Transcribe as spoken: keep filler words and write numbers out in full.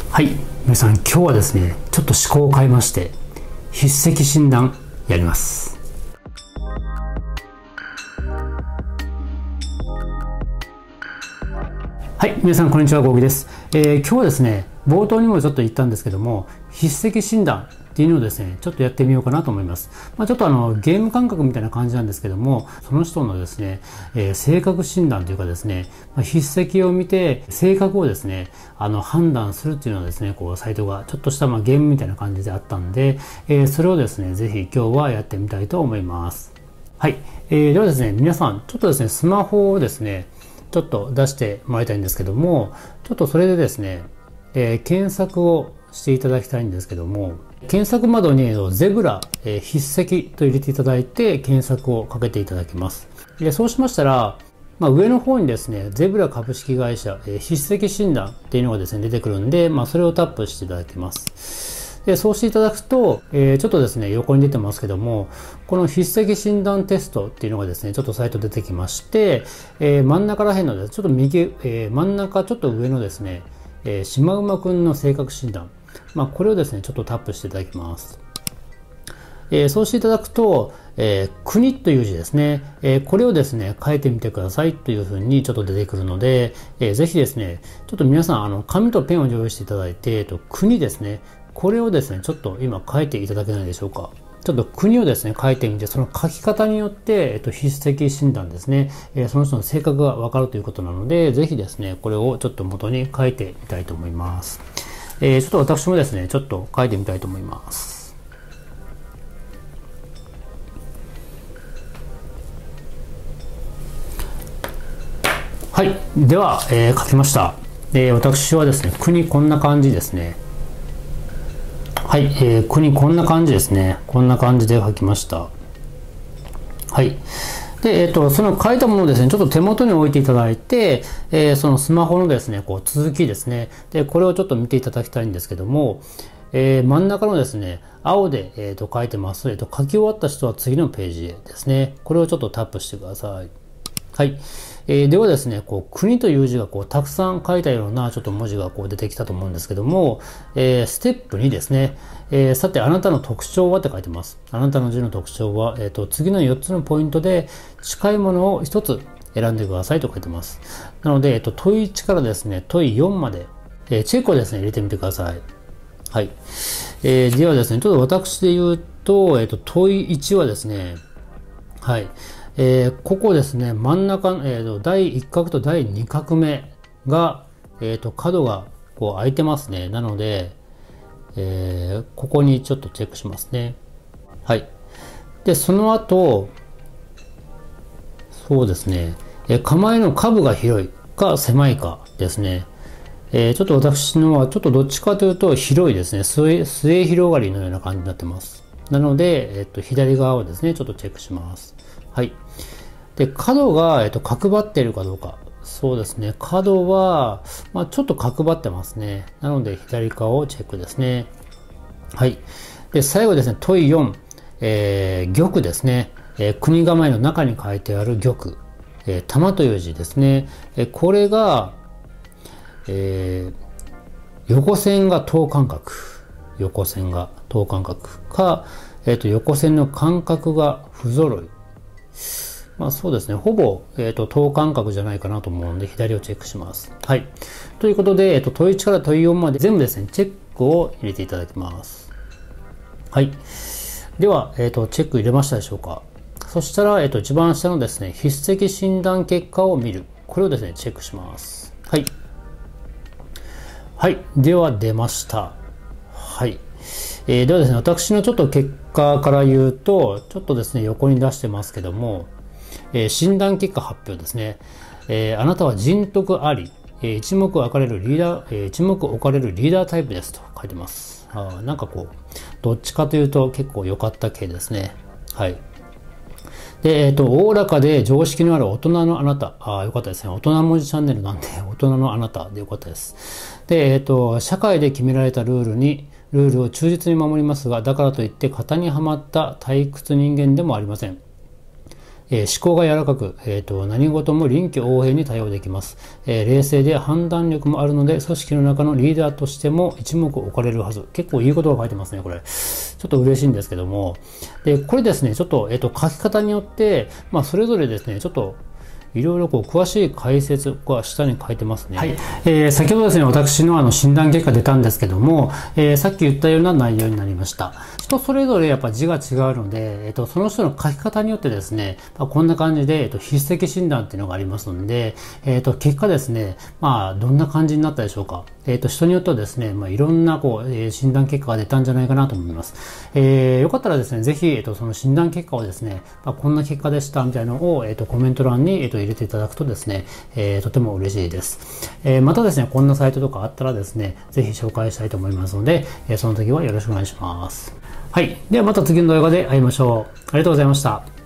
はい、皆さん今日はですね、ちょっと思考を変えまして筆跡診断やります。はい、皆さんこんにちは、ゴーギです。えー、今日はですね、冒頭にもちょっと言ったんですけども、筆跡診断っていうのをですね、ちょっとやってみようかなと思います。まあ、ちょっとあのゲーム感覚みたいな感じなんですけども、その人のですね、えー、性格診断というかですね、まあ、筆跡を見て性格をですね、あの判断するっていうのはですね、こうサイトがちょっとしたまあゲームみたいな感じであったんで、えー、それをですね、ぜひ今日はやってみたいと思います。はい、えー、ではですね、皆さんちょっとですね、スマホをですね、ちょっと出してもらいたいんですけども、ちょっとそれでですね、えー、検索をしていただきたいんですけども、検索窓にゼブラ、えー、筆跡と入れていただいて検索をかけていただきます。でそうしましたら、まあ、上の方にですね、ゼブラ株式会社、えー、筆跡診断っていうのがですね、出てくるんで、まあ、それをタップしていただきます。でそうしていただくと、えー、ちょっとですね、横に出てますけども、この筆跡診断テストっていうのがですね、ちょっとサイト出てきまして、えー、真ん中ら辺のちょっと右、えー、真ん中ちょっと上のですね、えー、シマウマくんの性格診断、まあ、これをですね、ちょっとタップしていただきます。えー、そうしていただくと、えー、国という字ですね、えー、これをですね、書いてみてくださいというふうにちょっと出てくるので、えー、ぜひですね、ちょっと皆さん、あの、紙とペンを用意していただいて、えっと、国ですね、これをですね、ちょっと今書いていただけないでしょうか。ちょっと国をですね、書いてみて、その書き方によって、えっと、筆跡診断ですね、えー、その人の性格がわかるということなので、ぜひですね、これをちょっと元に書いてみたいと思います。えー、ちょっと私もですね、ちょっと書いてみたいと思います。はい。では、えー、書きました。えー、私はですね、国こんな感じですね。はい。えー、国こんな感じですね。こんな感じで書きました。はい。で、えっと、その書いたものをですね、ちょっと手元に置いていただいて、えー、そのスマホのですね、こう続きですね。で、これをちょっと見ていただきたいんですけども、えー、真ん中のですね、青で、えー、と書いてます。えー、と書き終わった人は次のページへですね。これをちょっとタップしてください。はい。えー、ではですね、こう、国という字がこう、たくさん書いたようなちょっと文字がこう出てきたと思うんですけども、えー、ステップにですね、えー、さて、あなたの特徴はって書いてます。あなたの字の特徴は、えっと、次のよっつのポイントで近いものをひとつ選んでくださいと書いてます。なので、えっと、問いいちからですね、問いよんまで、えー、チェックをですね、入れてみてください。はい。えー、ではですね、ちょっと私で言うと、えっと、問いいちはですね、はい。えー、ここですね、真ん中、えーと、だいいっ画とだいに画目が、えーと、角がこう開いてますね。なので、えー、ここにちょっとチェックしますね。はい。で、その後、そうですね、えー、構えの下部が広いか狭いかですね。えー、ちょっと私のはちょっとどっちかというと広いですね。末、末広がりのような感じになってます。なので、えっと、左側をですね、ちょっとチェックします。はい。で、角が、えっと、角張っているかどうか。そうですね。角は、まあ、ちょっと角張ってますね。なので、左側をチェックですね。はい。で、最後ですね、問いよん。えー、玉ですね。えー、国構えの中に書いてある玉。えー、玉という字ですね。えー、これが、えー、横線が等間隔。横線が等間隔か、えっと、横線の間隔が不揃い。まあそうですね。ほぼ、えっと、等間隔じゃないかなと思うので、左をチェックします。はい。ということで、えっと、問いいちから問いよんまで全部ですね、チェックを入れていただきます。はい。では、えっと、チェック入れましたでしょうか。そしたら、えっと、一番下のですね、筆跡診断結果を見る。これをですね、チェックします。はい。はい。では、出ました。はい。えー、ではですね、私のちょっと結果から言うと、ちょっとですね、横に出してますけども、えー、診断結果発表ですね。えー、あなたは人徳あり、えー、一目置かれるリーダー、えー、一目置かれるリーダータイプですと書いてます。あなんかこう、どっちかというと結構良かった系ですね。はい。で、えっと、おおらかで常識のある大人のあなた。ああ、よかったですね。大人文字チャンネルなんで、大人のあなたでよかったです。で、えっと、社会で決められたルールに、ルールを忠実に守りますが、だからといって型にはまった退屈人間でもありません。 えー、思考が柔らかく、えーと、何事も臨機応変に対応できます。えー、冷静で判断力もあるので、組織の中のリーダーとしても一目置かれるはず。結構いいことが書いてますね、これ。ちょっと嬉しいんですけども。で、これですね、ちょっと、えっと、書き方によって、まあ、それぞれですね、ちょっと、いろいろこう詳しい解説が下に書いてますね。はい。えー、先ほどですね、私のあの診断結果出たんですけども、えー、さっき言ったような内容になりました。人それぞれやっぱ字が違うので、えっと、その人の書き方によってですね、まあ、こんな感じで、えっと、筆跡診断っていうのがありますので、えっと、結果ですね、まあ、どんな感じになったでしょうか。えっと、人によってはですね、まあ、いろんなこう、えー、診断結果が出たんじゃないかなと思います。えー、よかったらですね、ぜひ、えっと、その診断結果をですね、まあ、こんな結果でしたみたいなのを、えっと、コメント欄に、えっと、入れていただくとですね、えー、とても嬉しいです。えー、またですね、こんなサイトとかあったらですね、ぜひ紹介したいと思いますので、えー、その時はよろしくお願いします。はい。ではまた次の動画で会いましょう。ありがとうございました。